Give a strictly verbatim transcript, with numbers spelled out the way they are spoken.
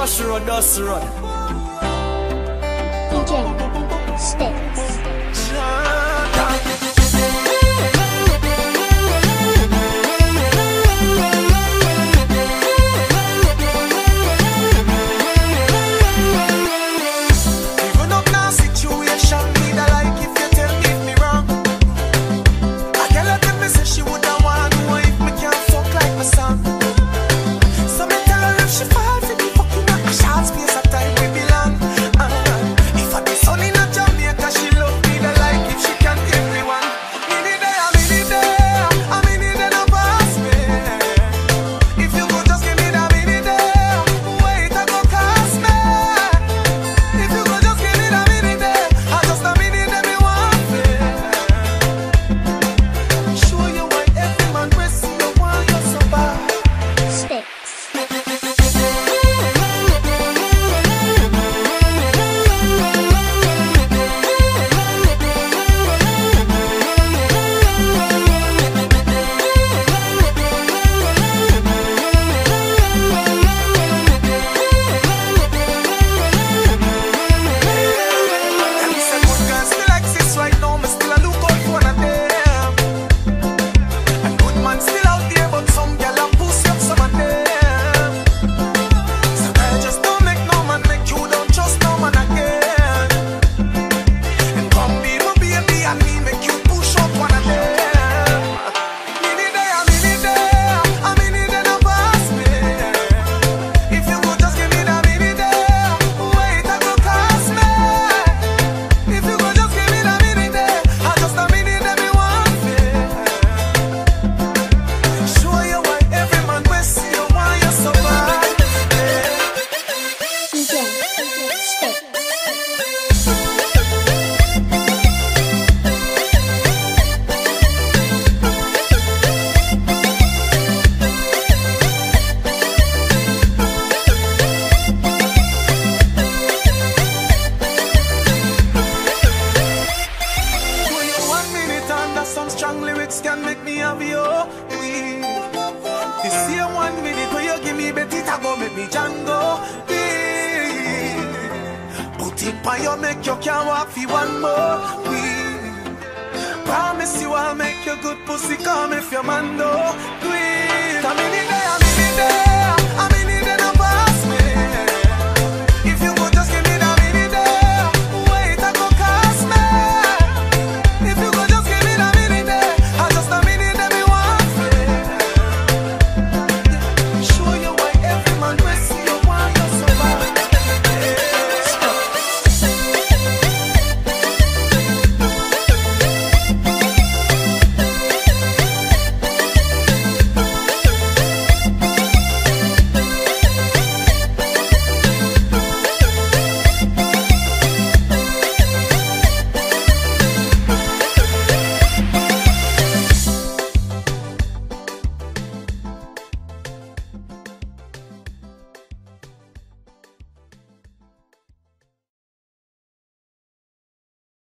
Rush road, dust road. D J Sticks. Some strong lyrics can make me have your weed. You see one minute where you give me better, it go make me Django. Put it on you, make you can't walk for one more weed. Promise you I'll make you good pussy come if your man do. Queen, I'm in it there, I'm in it there.